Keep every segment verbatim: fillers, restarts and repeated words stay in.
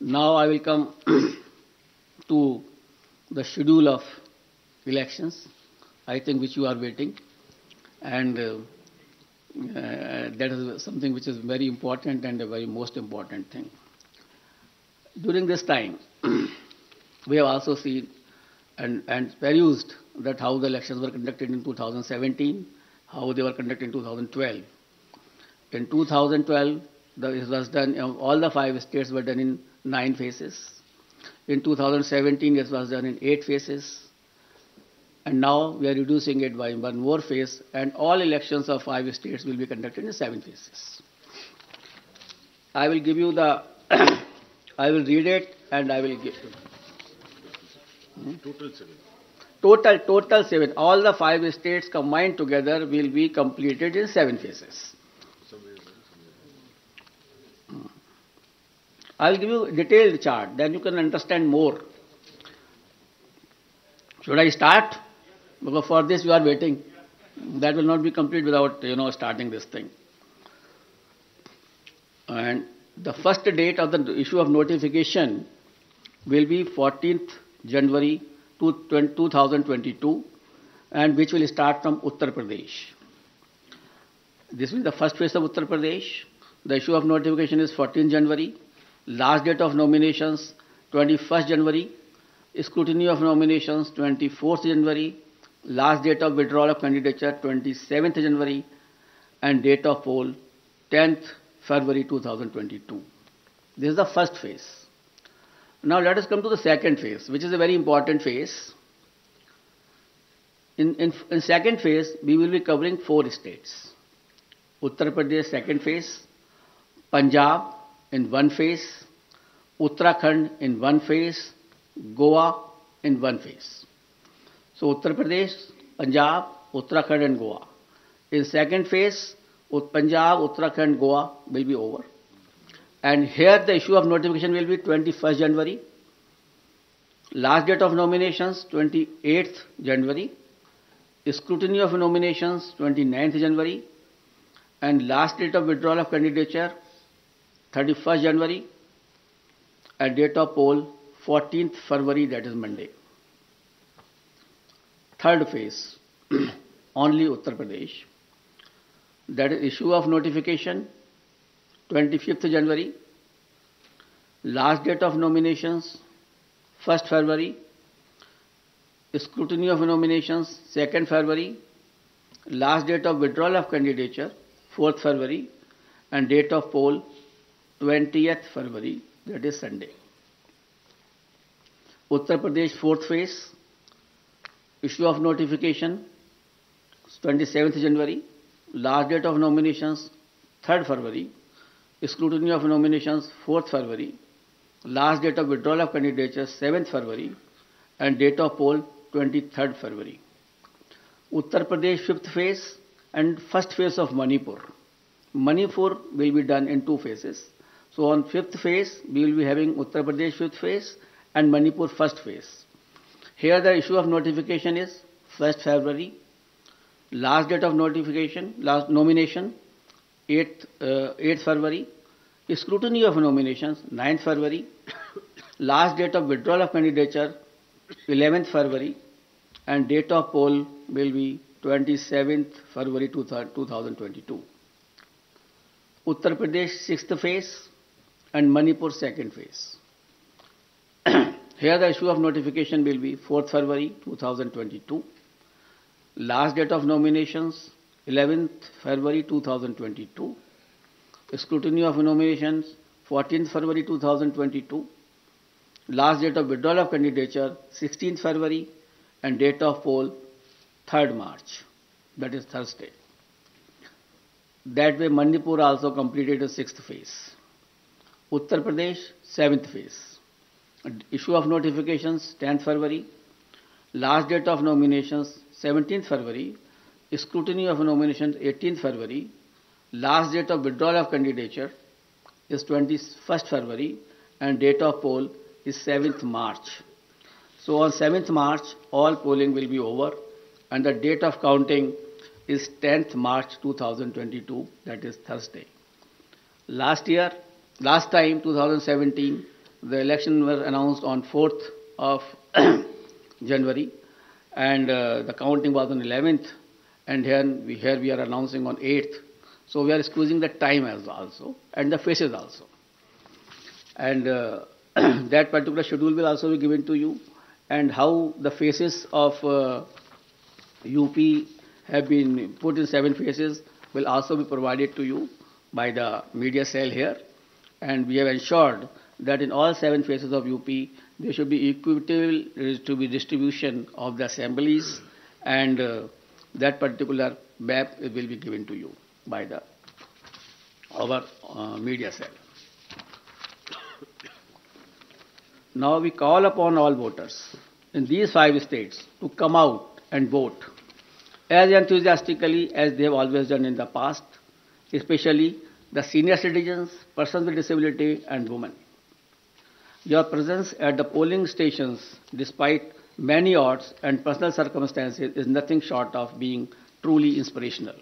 Now I will come to the schedule of elections, I think which you are waiting, and uh, uh, that is something which is very important and a very most important thing. During this time, we have also seen and, and perused that how the elections were conducted in two thousand seventeen, how they were conducted in two thousand twelve. In two thousand twelve, the, it was done, all the five states were done in nine phases. In two thousand seventeen, it was done in eight phases. And now we are reducing it by one more phase, and all elections of five states will be conducted in seven phases. I will give you the, I will read it and I will give. Hmm? Total seven. Total, total seven. All the five states combined together will be completed in seven phases. Hmm. I will give you a detailed chart, then you can understand more. Should I start? Because for this you are waiting. That will not be complete without, you know, starting this thing. And the first date of the issue of notification will be fourteenth January two thousand twenty-two, and which will start from Uttar Pradesh. This will be the first phase of Uttar Pradesh. The issue of notification is fourteenth January. Last date of nominations twenty-first January. Scrutiny of nominations twenty-fourth January. Last date of withdrawal of candidature twenty-seventh January, and date of poll tenth February two thousand twenty-two. This is the first phase. Now let us come to the second phase, which is a very important phase. In, in, in second phase, we will be covering four states. Uttar Pradesh second phase, Punjab in one phase, Uttarakhand in one phase, Goa in one phase. So Uttar Pradesh, Punjab, Uttarakhand and Goa. In second phase, Punjab, Uttarakhand, Goa will be over. And here the issue of notification will be twenty-first January. Last date of nominations twenty-eighth January. Scrutiny of nominations twenty-ninth January. And last date of withdrawal of candidature thirty-first January. And date of poll fourteenth February, that is Monday. Third phase, only Uttar Pradesh. That is issue of notification, twenty-fifth January. Last date of nominations, first February. Scrutiny of nominations, second February. Last date of withdrawal of candidature, fourth February. And date of poll, twentieth February, that is Sunday. Uttar Pradesh fourth phase. Issue of notification, twenty-seventh January. Last date of nominations, third February. Scrutiny of nominations, fourth February. Last date of withdrawal of candidature, seventh February. And date of poll, twenty-third February. Uttar Pradesh fifth phase and first phase of Manipur. Manipur will be done in two phases. So on fifth phase, we will be having Uttar Pradesh fifth phase and Manipur first phase. Here the issue of notification is first February. Last date of notification, last nomination, eighth, uh, eighth February. Scrutiny of nominations, ninth February. Last date of withdrawal of candidature, eleventh February. And date of poll will be twenty-seventh February two thousand twenty-two. Uttar Pradesh sixth phase and Manipur second phase. Here the issue of notification will be fourth February two thousand twenty-two. Last date of nominations eleventh February two thousand twenty-two. Scrutiny of nominations fourteenth February two thousand twenty-two. Last date of withdrawal of candidature sixteenth February, and date of poll third March, that is Thursday. That way Manipur also completed the sixth phase. Uttar Pradesh seventh phase. Issue of notifications tenth February. Last date of nominations seventeenth February. Scrutiny of nominations eighteenth February. Last date of withdrawal of candidature is twenty-first February, and date of poll is seventh March. So on seventh March, all polling will be over, and the date of counting is tenth March two thousand twenty-two, that is Thursday. Last year, last time, two thousand seventeen, the election was announced on fourth of January, and uh, the counting was on eleventh, and here we, here we are announcing on eighth. So we are squeezing the time as also, and the faces also. And uh, that particular schedule will also be given to you, and how the faces of uh, U P have been put in seven phases will also be provided to you by the media cell here. And we have ensured that in all seven phases of U P, there should be equitable to be distribution of the assemblies, and uh, that particular map will be given to you by the our uh, media cell. Now we call upon all voters in these five states to come out and vote as enthusiastically as they have always done in the past, especially the senior citizens, persons with disability, and women. Your presence at the polling stations, despite many odds and personal circumstances, is nothing short of being truly inspirational.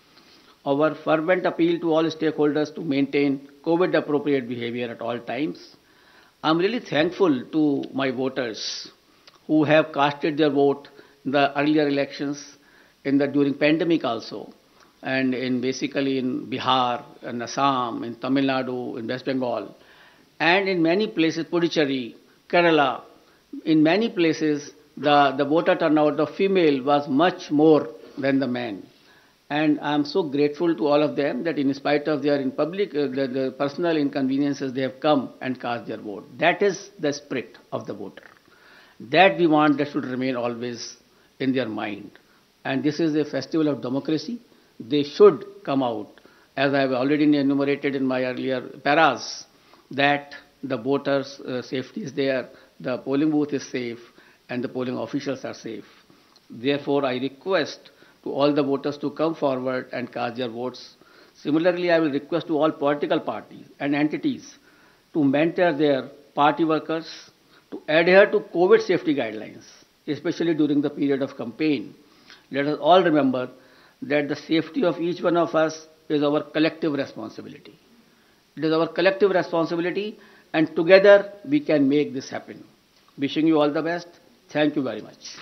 Our fervent appeal to all stakeholders to maintain COVID-appropriate behavior at all times. I'm really thankful to my voters who have casted their vote in the earlier elections, in the during pandemic also, and in basically in Bihar, in Assam, in Tamil Nadu, in West Bengal, and in many places, Puducherry, Kerala. In many places, the, the voter turnout of female was much more than the men. And I'm so grateful to all of them that in spite of their in public, uh, the, the personal inconveniences, they have come and cast their vote. That is the spirit of the voter. That we want that should remain always in their mind. And this is a festival of democracy. They should come out, as I have already enumerated in my earlier paras, that the voters' uh, safety is there, the polling booth is safe, and the polling officials are safe. Therefore, I request to all the voters to come forward and cast their votes. Similarly, I will request to all political parties and entities to mentor their party workers to adhere to COVID safety guidelines, especially during the period of campaign. Let us all remember that the safety of each one of us is our collective responsibility. It is our collective responsibility, and together we can make this happen. Wishing you all the best. Thank you very much.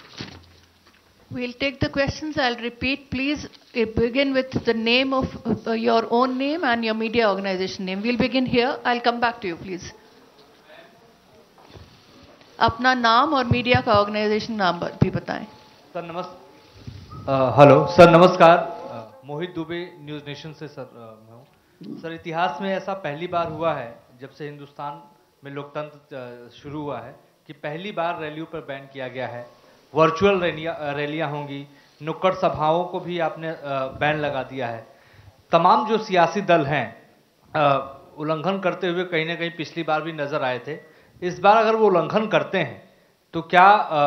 We'll take the questions. I'll repeat. Please begin with the name of uh, your own name and your media organization name. We'll begin here. I'll come back to you, please. अपना नाम और media का organisation नाम भी बताएं. Sir नमस्कार. Hello sir, नमस्कार. Mohit Dubey, news nation से सर मैं हूँ. सर, इतिहास में ऐसा पहली बार हुआ है जब से हिंदुस्तान में लोकतंत्र शुरू हुआ है कि पहली बार रैलियों पर बैन किया गया है. वर्चुअल रैलियाँ रैलियाँ होंगी, नुक्कड़ सभाओं को भी आपने बैन लगा दिया है. तमाम जो सियासी दल हैं उल्लंघन करते हुए कहीं ना कहीं पिछली बार भी नजर आए थे. इस बार अगर वो उल्लंघन करते हैं तो क्या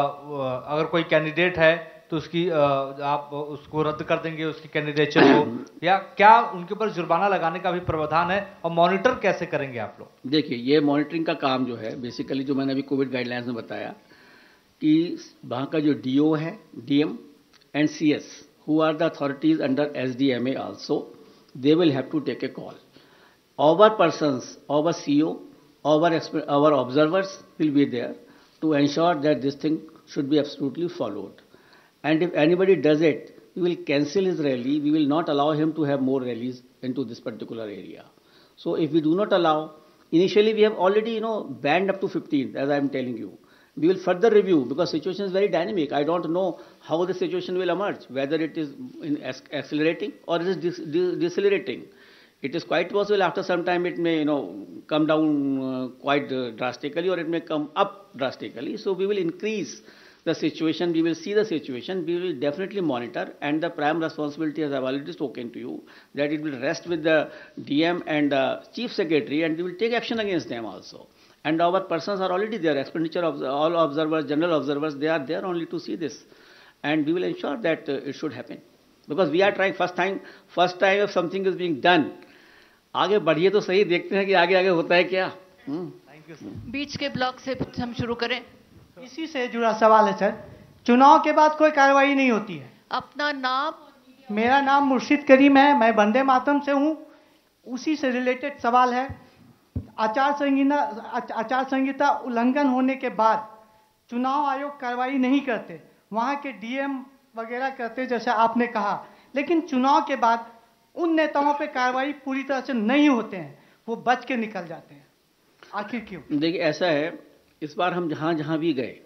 अगर कोई कैंडिडेट है तो उसकी आप उसको रद्द कर देंगे, उसकी कैंडिडेचर को, या क्या उनके ऊपर जुर्माना लगाने का भी प्रावधान है, और मॉनिटर कैसे करेंगे आप लोग? देखिए, ये मॉनिटरिंग का काम जो है बेसिकली, जो मैंने अभी कोविड गाइडलाइंस में बताया कि वहाँ का जो डीओ है, DM and CS, who are the authorities under SDMA also, they will have to take a call. Our persons, our C E O, our our observers will be there to ensure that this thing should be absolutely followed. And if anybody does it, we will cancel his rally. We will not allow him to have more rallies into this particular area. So if we do not allow, initially we have already, you know, banned up to fifteen, as I am telling you. We will further review because situation is very dynamic. I don't know how the situation will emerge, whether it is in accelerating or it is decelerating. It is quite possible after some time it may, you know, come down uh, quite uh, drastically, or it may come up drastically. So we will increase the situation. We will see the situation. We will definitely monitor, and the prime responsibility, as I have already spoken to you, that it will rest with the D M and the Chief Secretary, and we will take action against them also. And our persons are already there. Expenditure of all observers, general observers, they are there only to see this, and we will ensure that uh, it should happen, because we are trying first time. First time if something is being done. आगे बढ़िए तो सही, देखते हैं कि आगे आगे होता है क्या. Thank you sir. बीच के ब्लॉक से हम शुरू करें. इसी से जुड़ा सवाल है सर. चुनाव के बाद कोई कार्रवाई नहीं होती है. अपना नाम? मेरा नाम मुर्शिद करीम है, मैं वंदे मातरम से हूँ. उसी से रिलेटेड सवाल है. आचार संहिता आचार संहिता उल्लंघन होने के बाद चुनाव आयोग कार्रवाई नहीं करते, वहाँ के डीएम वगैरह करते जैसे आपने कहा, लेकिन चुनाव के बाद उन नेताओं पे कार्रवाई पूरी तरह से नहीं होते हैं, वो बच के निकल जाते हैं, आखिर क्यों? देखिए ऐसा है, इस बार हम जहाँ जहाँ भी गए,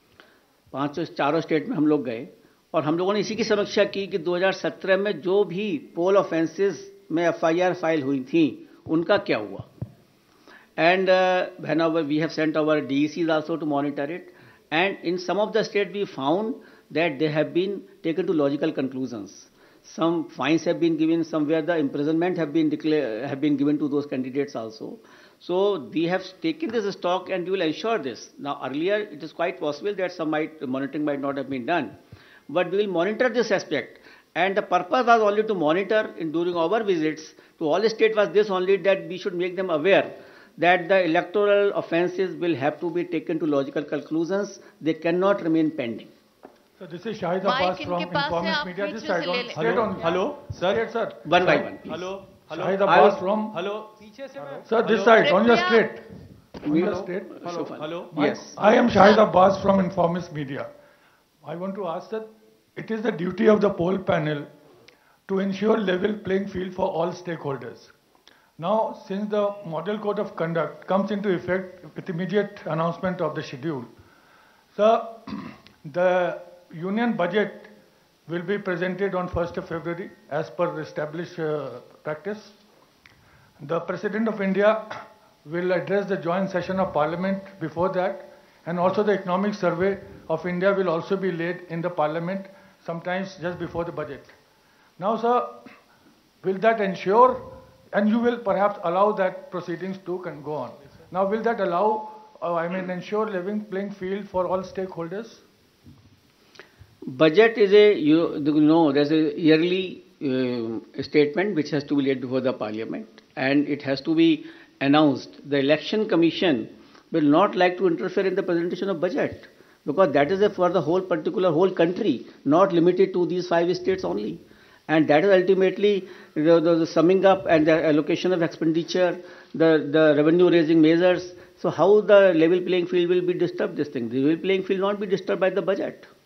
पाँच सौ चारों स्टेट में हम लोग गए और हम लोगों ने इसी की समीक्षा की कि दो हज़ार सत्रह में जो भी पोल ऑफेंसेस में एफ आई आर फाइल हुई थी उनका क्या हुआ. And whenever we have sent our D E Cs also to monitor it, and in some of the states we found that they have been taken to logical conclusions. Some fines have been given, somewhere the imprisonment have been declared, have been given to those candidates also. So we have taken this stock and we will ensure this. Now earlier it is quite possible that some might, monitoring might not have been done, but we will monitor this aspect. And the purpose was only to monitor in during our visits to all the states was this only, that we should make them aware that the electoral offences will have to be taken to logical conclusions. They cannot remain pending. So this is Shahid Abbas from Informist Media. This side on state on. Hello, sir. Sir. One by one. Please. Hello. Hello. Shahid Abbas from. Hello. पीछे से मैं. Sir, this side on your straight. On your straight. Hello. Hello. Yes. I am Shahid Abbas from Informist Media. I want to ask that it is the duty of the poll panel to ensure level playing field for all stakeholders. Now, since the Model Code of Conduct comes into effect with immediate announcement of the schedule, sir, the union budget will be presented on first of February as per established uh, practice. The President of India will address the joint session of Parliament before that, and also the economic survey of India will also be laid in the Parliament sometimes just before the budget. Now, sir, will that ensure, and you will perhaps allow that proceedings too can go on. Now, will that allow, uh, I mean, ensure level playing field for all stakeholders? Budget is a, you know, there's a yearly uh, statement which has to be laid before the Parliament, and it has to be announced. The Election Commission will not like to interfere in the presentation of budget, because that is a for the whole particular whole country, not limited to these five states only. And that is ultimately the, the, the summing up and the allocation of expenditure, the, the revenue raising measures. So how the level playing field will be disturbed, this thing? The level playing field will not be disturbed by the budget.